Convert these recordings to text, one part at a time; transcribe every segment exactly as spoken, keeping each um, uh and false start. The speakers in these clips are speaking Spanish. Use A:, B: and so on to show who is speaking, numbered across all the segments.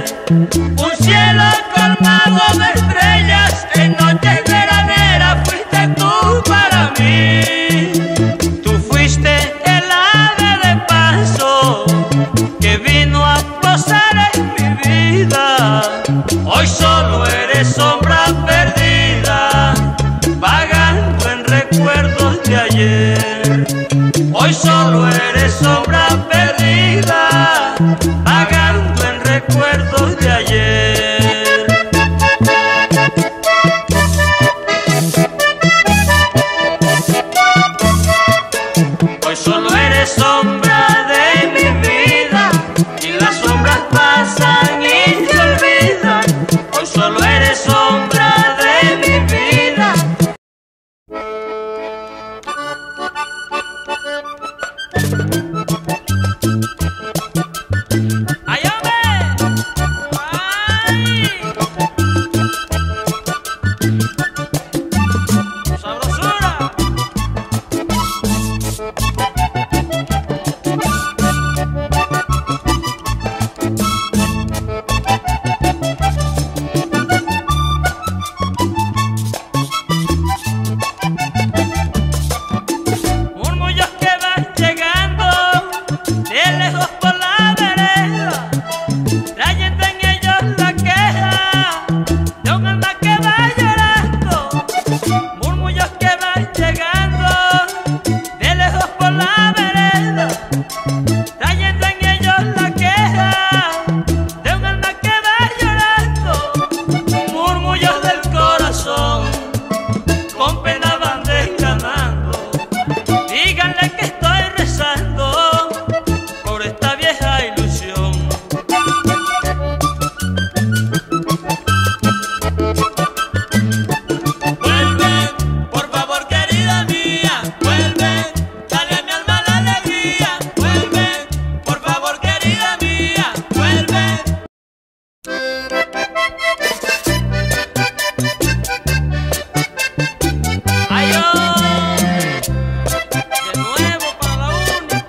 A: un cielo colmado de estrellas, en noches veraneras fuiste tú para mí. Tú fuiste el ave de paso que vino a posar en mi vida. Hoy solo eres sombra perdida, vagando en recuerdos de ayer. Hoy solo eres sombra perdida, vagando en recuerdos de ayer. Hoy solo eres sombra de mi vida, y las sombras pasan y te olvidan. Hoy solo eres sombra de mi vida. ¡Ay, hombre! ¡Ay! ¡Sabrosura! Murmullos que van llegando de lejos por la vereda, trayendo en ellos la queja de un alma que va llorando. Murmullos que van llegando de lejos por la vereda, trayendo en ellos la queja de un alma que va llorando. Murmullos del corazón con pena van desganando. Díganle que estoy rezando por esta vieja ilusión. Vuelve, por favor, querida mía, vuelve, dale a mi alma la alegría. Vuelve, por favor, querida mía, vuelve. ¡Ay, oh! De nuevo para la única.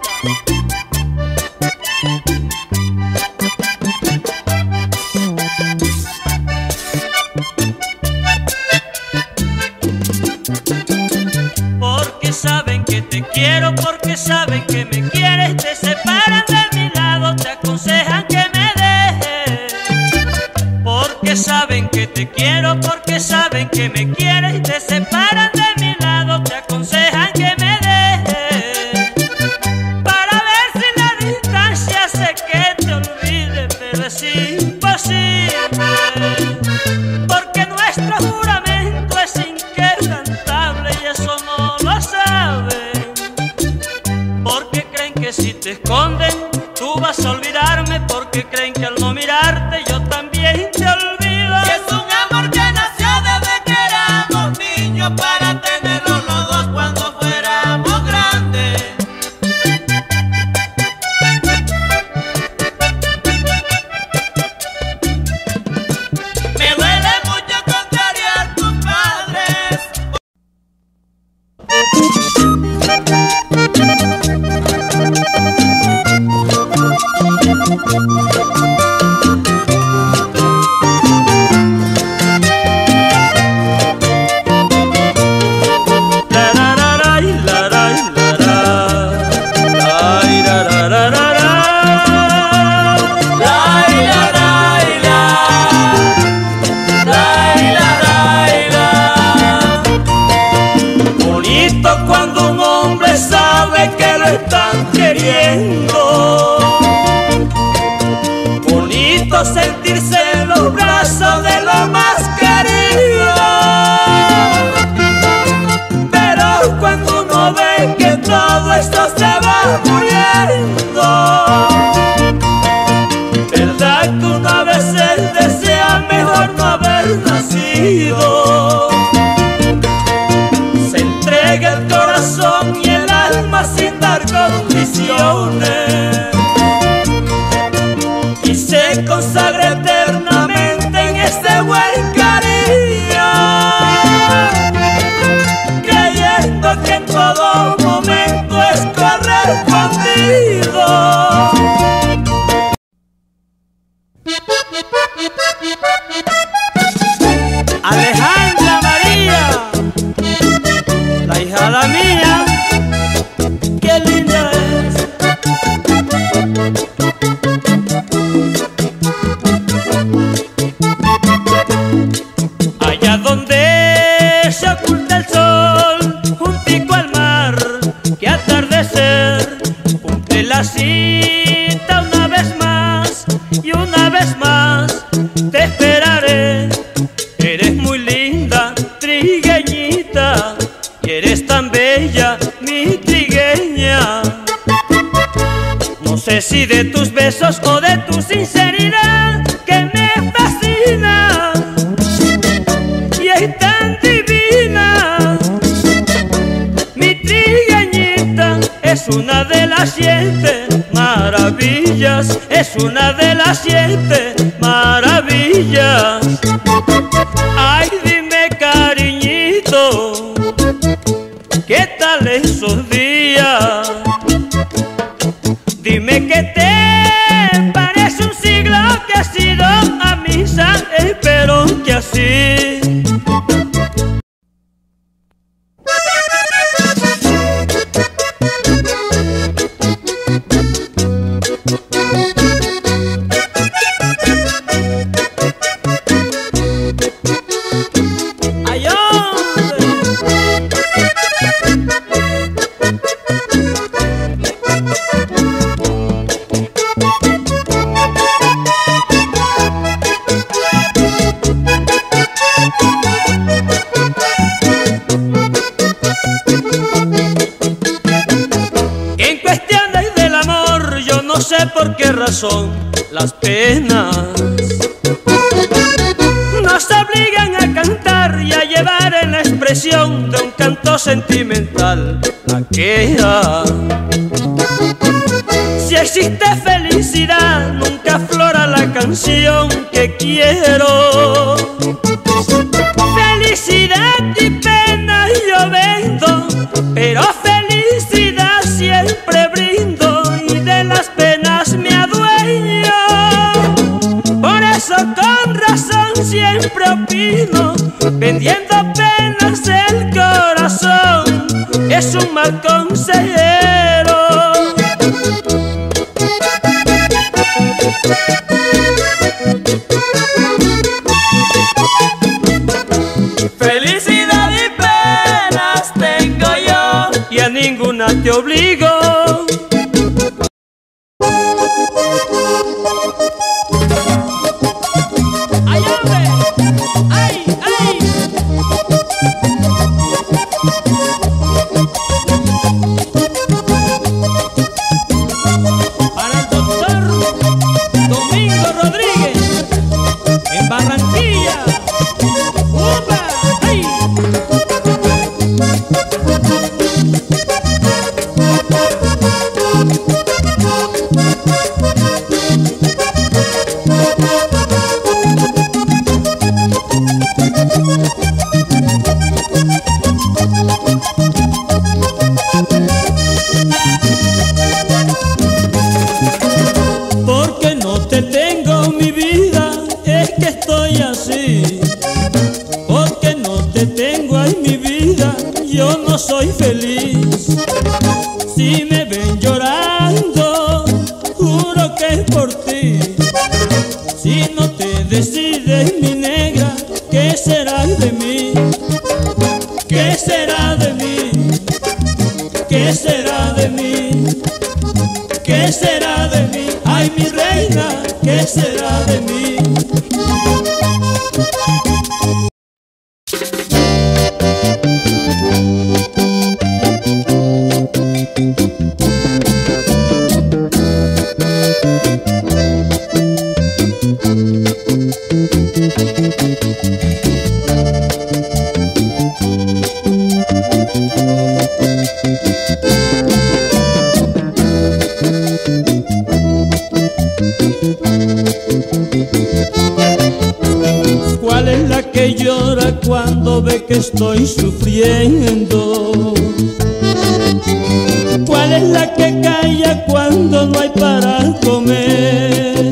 A: Porque saben que te quiero, porque saben que me quieres, te separan de mi lado, te aconsejan que me dejes. Porque saben que te quiero, porque saben que me quieres, te separan de mi lado, te aconsejan que me dejes. Para ver si la distancia hace que te olvide, pero es imposible, porque nuestro juramento es inquebrantable y eso no lo saben. Porque creen que si te esconden tú vas a olvidarme, porque creen que al no mirarte yo también te olvido.
B: Y es un amor que nació desde que éramos niños, para tenerlo los dos cuando fuéramos grandes. Me duele mucho contrariar a tus padres.
A: Bonito cuando un hombre sabe que lo están queriendo. Bonito sentirse en los brazos de lo más querido. Pero cuando uno ve que todo esto se va muriendo, verdad que uno a veces desea mejor no haber nacido. Se entrega el corazón y el alma sin dar condiciones, y se consagra eternamente en este buen cariño, creyendo que en todo momento es correspondido. Allá donde se oculta el sol, juntico al mar, que atardecer, cumple la cita una vez más, y una vez más te esperaré. Eres muy linda, trigueñita, y eres tan bella, mi trigueña. No sé si de tus besos o de tu sinceridad, que me fascina y es tan divina. Mi trigueñita es una de las siete maravillas, es una de las siete maravillas. Ay, dime, cariñito, ¿qué tal esos días? Dime que te parece un siglo que has ido a misa, espero que así. No sé por qué razón las penas nos obligan a cantar y a llevar en la expresión de un canto sentimental la queja. Si existe felicidad, nunca aflora la canción que quiero. Felicidad y pena yo vendo, pero felicidad siempre brindo, y de las penas me adueño. Por eso con razón siempre opino, vendiendo penas el corazón es un mal consejero. Felicidad y penas tengo yo, y a ninguna te obligo. ¡Ay, hombre! ¡Ay, ay! Para el doctor Domingo Rodríguez, en Barranquilla. ¡Upa! ¡Ay! Porque no te tengo, mi vida, es que estoy así. Porque no te tengo, ay, mi vida, yo no soy feliz. Si me ven llorando, juro que es por ti. Si no te decides, mi negra, ¿qué será de mí? ¿Qué será de mí? ¿Qué será de mí? ¿Qué será de mí? Ay, mi reina, ¿qué será de mí? ¿Cuál es la que llora cuando ve que estoy sufriendo? ¿Cuál es la que calla cuando no hay para comer?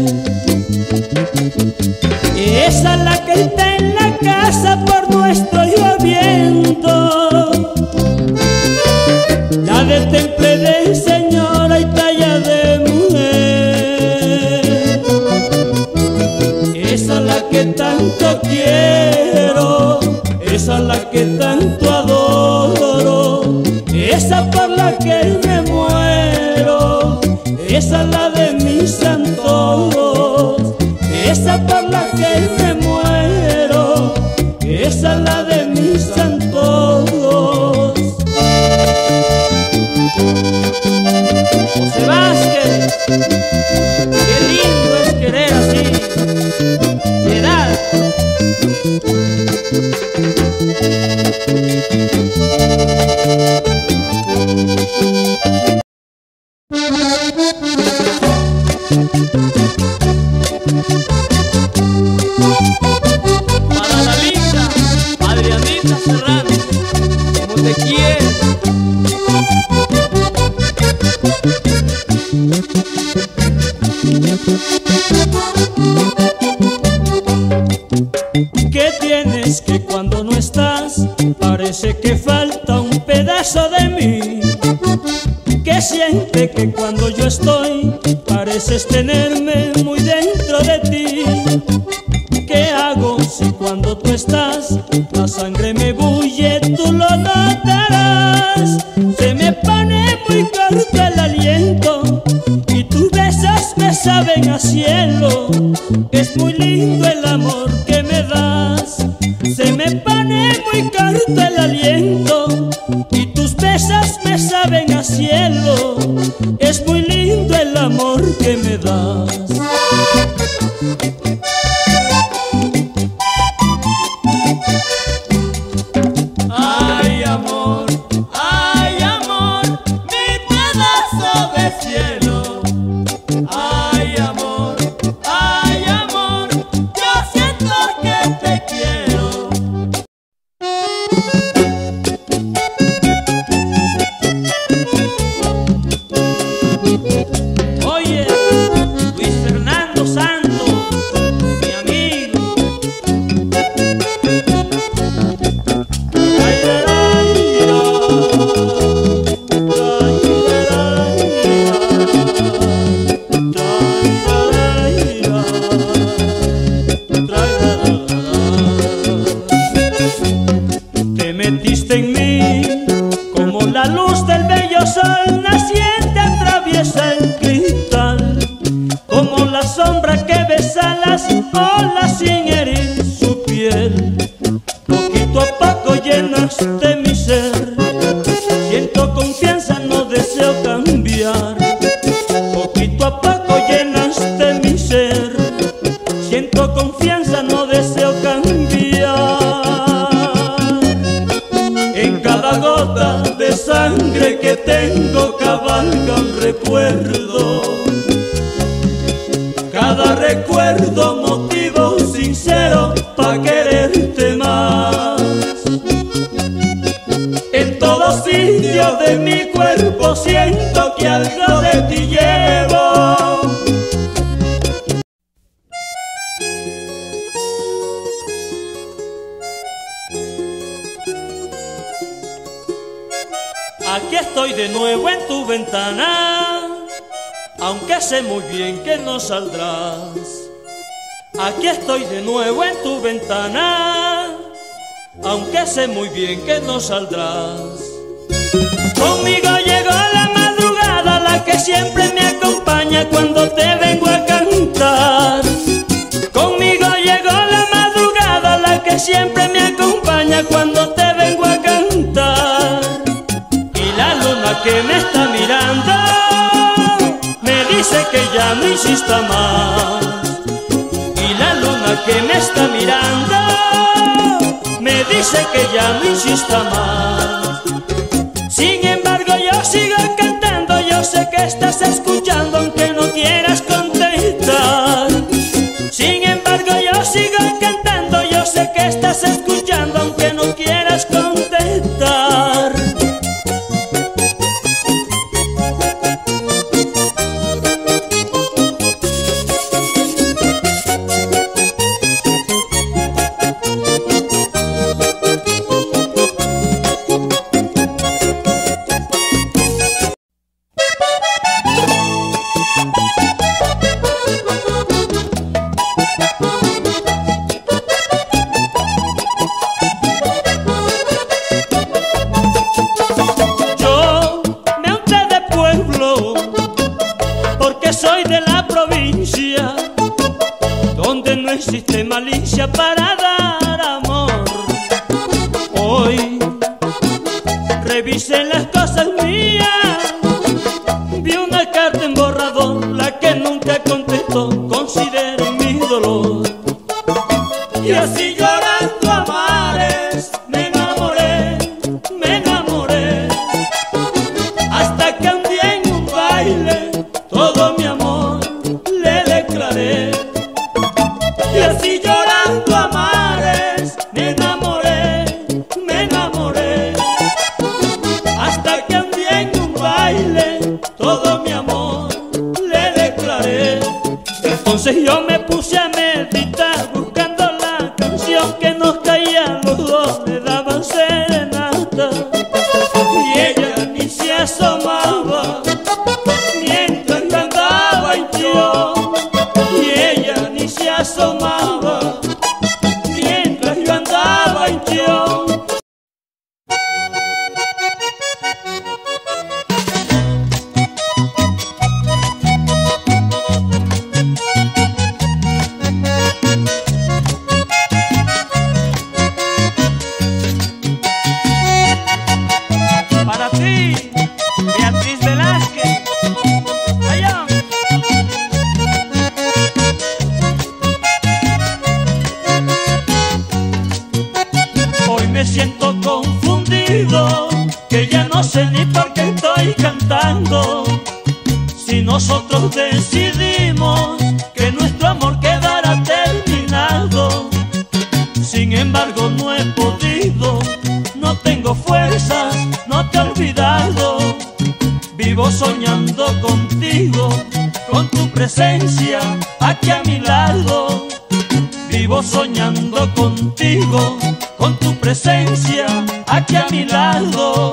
A: Esa es la que está en la casa por nuestro lloviendo, la de temple de señora y talla de mujer. ¿Qué tienes que cuando no estás parece que falta un pedazo de mí? ¿Qué siente que cuando yo estoy pareces tenerme muy dentro de ti? ¿Qué hago si cuando tú estás la sangre me bulle? Tú lo notarás. Se me pone muy corto el aliento y tus besos me saben a cielo. Es muy lindo el amor que me das. Se me pone muy corto el aliento y tus besos me saben a cielo. Es muy lindo el amor que me das.
B: Ay, amor, ay, amor, mi pedazo de cielo. Ay, amor, ay, amor, yo siento que te quiero.
A: Oye, Luis Fernando Santos, mi amigo. Te metiste en mí como la luz del bello sol naciente atraviesa el cristal, como la sombra que besa las olas sin herir su piel. Poquito a poco llenaste mi ser, siento confianza, no deseo cambiar. Poquito a poco llenaste mi ser, siento confianza, no deseo cambiar. En cada gota de sangre que tengo cabalga un recuerdo. Cada recuerdo motivo sincero pa' quererte más. En todo sitio de mi cuerpo siento que algo de ti llevo. Aquí estoy de nuevo en tu ventana, aunque sé muy bien que no saldrás. Aquí estoy de nuevo en tu ventana, aunque sé muy bien que no saldrás. Conmigo llegó la madrugada, la que siempre me acompaña cuando te vengo a cantar. Conmigo llegó la madrugada, la que siempre me acompaña cuando te vengo a cantar. Y la luna que me está mirando me dice que ya no insista más. Y la luna que me está mirando me dice que ya no insista más. Sin embargo yo sigo cantando, yo sé que estás escuchando aunque no quieras contestar. Sin embargo yo sigo cantando, yo sé que estás escuchando aunque no quieras contestar. Soy de la provincia donde no existe malicia para dar amor. Hoy revisé las cosas mías, vi una carta en borrador, la que nunca contestó, considero mi dolor. Y así llorando a mares me enamoré, me enamoré, hasta que un día en un baile todo mi amor le declaré. Y así llorando a mares me enamoré, me enamoré, hasta que un día en Entonces yo me puse a meditar buscando la canción que nos caía a los dos, le daban serenata y ella ni se asomaba mientras yo andaba en yo, y ella ni se asomaba mientras yo andaba en yo.
B: Para ti, Beatriz Velázquez. Allá.
A: Hoy me siento confundido, que ya no sé ni por qué estoy cantando. Si nosotros decidimos que nuestro amor quedará terminado, sin embargo no he podido, no tengo fuerzas, no te he olvidado. Vivo soñando contigo, con tu presencia aquí a mi lado. Vivo soñando contigo, con tu presencia aquí a mi lado.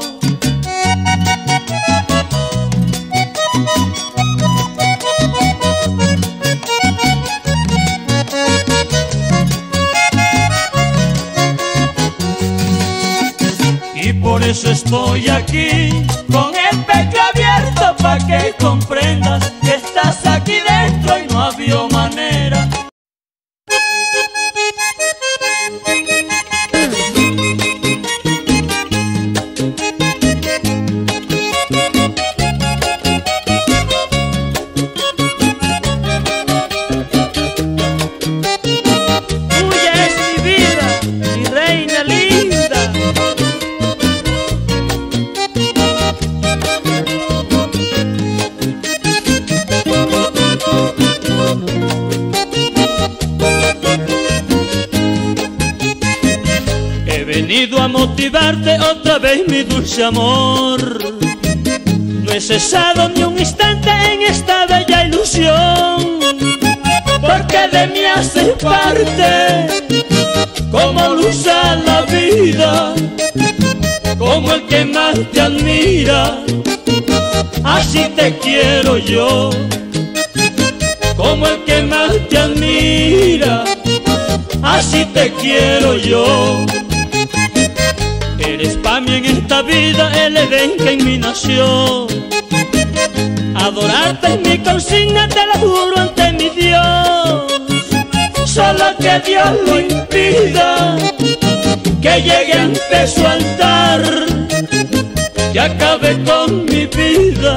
A: Y por eso estoy aquí, con el pecho abierto pa' que comprendas que estás aquí dentro y no había manera. Tuya es mi vida, mi reina linda. He venido a motivarte otra vez, mi dulce amor. No he cesado ni un instante en esta bella ilusión, porque de mí haces parte, como luz a la vida, como el que más te admira. Así te quiero yo, como el que más te admira. Así te quiero yo. Eres pa' mí en esta vida el Edén que en mí nació. Adorarte es mi consigna, te lo juro ante mi Dios. Solo que Dios lo impida, que llegue ante su altar, que acabe con mi vida.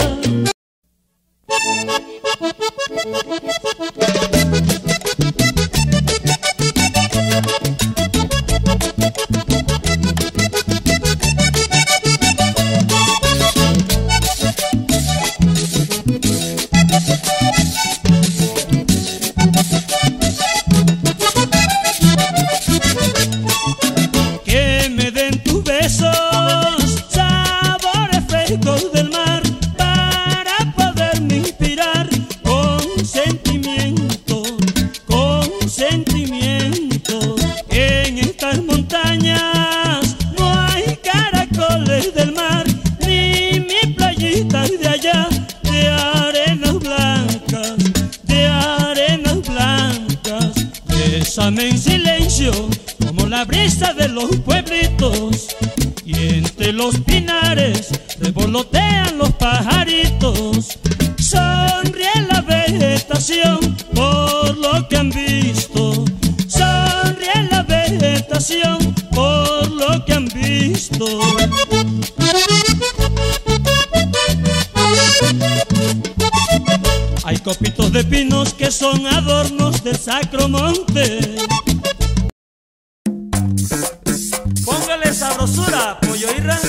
A: Que me den tus besos, sabores frescos del mar, para poderme inspirar con sentimiento, con sentimiento. En estas montañas no hay caracoles del mar, ni mi playitas de allá, de arenas blancas, de arenas blancas. Bésame en silencio, como la brisa de los pueblitos, y entre los pinares revolotean los pajaritos. Sonríe la vegetación por lo que han visto, sonríe la vegetación por lo que han visto. Hay copitos de pinos que son adornos del sacro monte. Póngale sabrosura, pollo irra.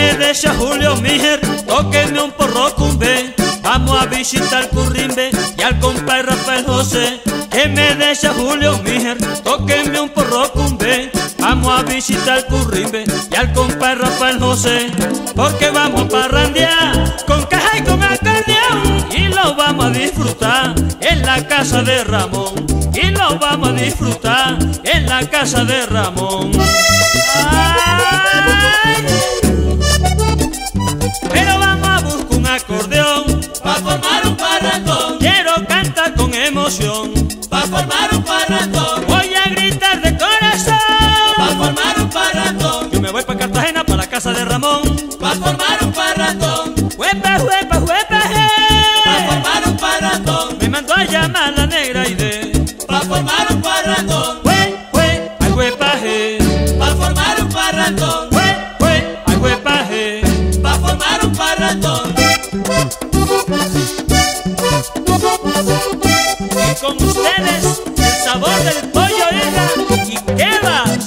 A: me desea Julio Mijer, tóqueme un porro cumbe. Vamos a visitar Currimbe y al compadre Rafael José. Que me desea Julio Mijer, tóqueme un porro cumbe. Vamos a visitar Currimbe y al compadre Rafael José. Porque vamos a parrandear con caja y con acordeón, y lo vamos a disfrutar en la casa de Ramón. Y lo vamos a disfrutar en la casa de Ramón. Ay. Pero vamos a buscar un acordeón
B: pa' formar un parrandón.
A: Quiero cantar con emoción
B: Pa' formar un parrandón.
A: Voy a gritar de corazón
B: Pa' formar un parrandón.
A: Yo me voy pa' Cartagena, pa' la casa de Ramón.
B: Pa' formar un parrandón.
A: Huepa, huepa, huepa,
B: Pa'
A: hey.
B: formar un parrandón.
A: Me mandó a llamar la negra Aide.
B: Pa' formar un parrandón.
A: Hue, hue, ay huepa, hey.
B: Pa' formar un parrandón.
A: Hue, hue, ay huepa, hey.
B: Pa' formar un parrandón.
A: Y con ustedes el sabor del pollo Herrera y Quedas.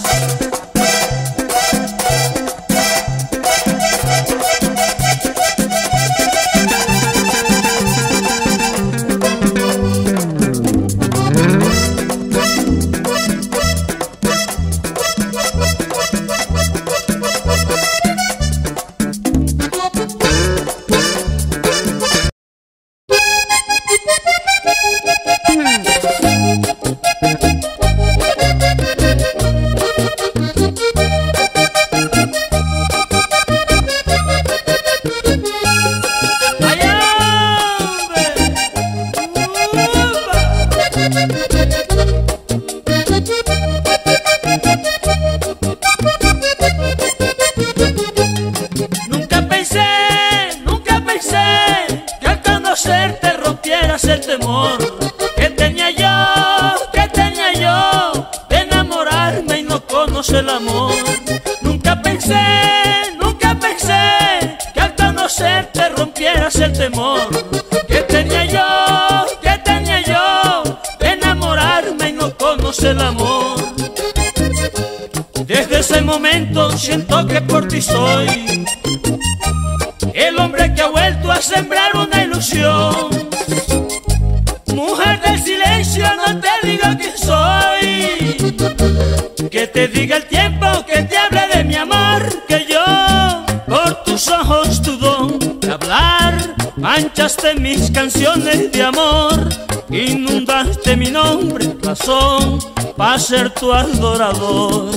A: Nunca pensé, nunca pensé que al conocerte rompieras el temor que tenía yo, que tenía yo de enamorarme y no conocer el amor. Nunca pensé, nunca pensé que al conocerte rompieras el temor que tenía yo, que tenía yo de enamorarme y no conocer el amor. Desde ese momento siento que por ti soy el hombre que ha vuelto a sembrar una ilusión. Mujer del silencio, no te digo quién soy, que te diga el tiempo, que te hable de mi amor, que yo por tus ojos tu don de hablar manchaste mis canciones de amor, inundaste mi nombre, razón para ser tu adorador.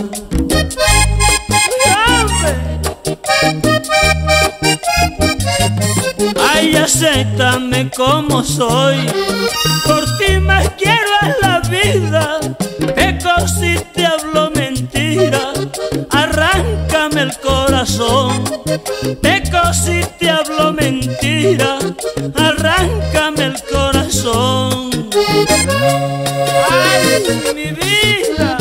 A: Ay, acéptame como soy, por ti más quiero en la vida. Peco si te hablo mentira, arráncame el corazón. Peco si te hablo mentira, arráncame el corazón. Ay, mi vida.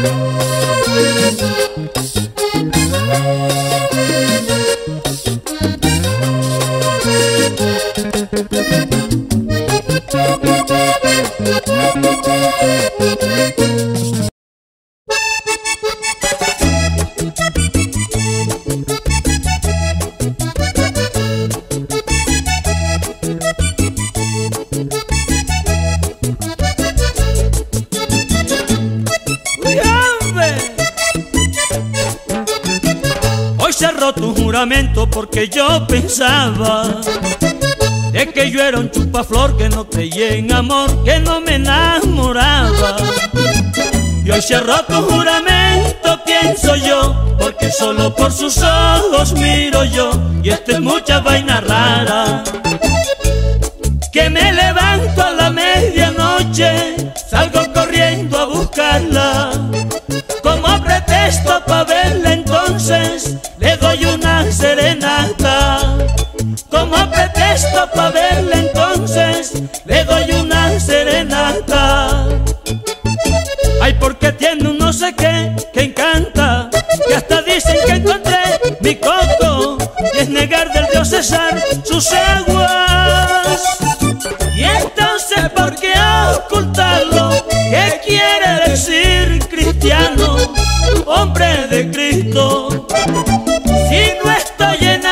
A: Hoy cerró tu juramento porque yo pensaba de que yo era un chupaflor, que no creía en amor, que no me enamoraba. Y hoy cerró tu juramento, pienso yo, porque solo por sus ojos miro yo. Y esto es mucha vaina rara, que me levanto a la medianoche, salgo corriendo a buscarla. Como pretexto pa' verla entonces, le doy una serenata. Como pretexto pa' verla entonces, le doy una serenata. Ay, porque tiene un no sé qué que encanta, que hasta dicen que encontré mi coco, y es negar del dios César sus aguas. Y entonces, ¿por qué ocultarlo? ¿Qué quiere decir cristiano, hombre de Cristo? Si no estoy en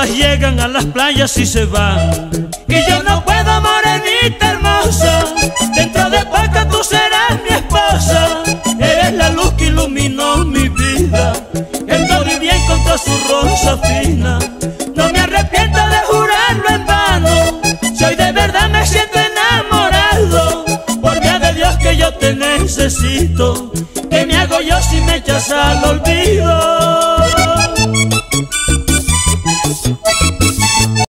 A: todas llegan a las playas y se van. Y yo no puedo, morenita hermosa, dentro de poco tú serás mi esposa. Eres la luz que iluminó mi vida, el doble bien contra su rosa fina. No me arrepiento de jurarlo en vano, si hoy de verdad me siento enamorado. Por vía de Dios que yo te necesito, ¿qué me hago yo si me echas al olvido?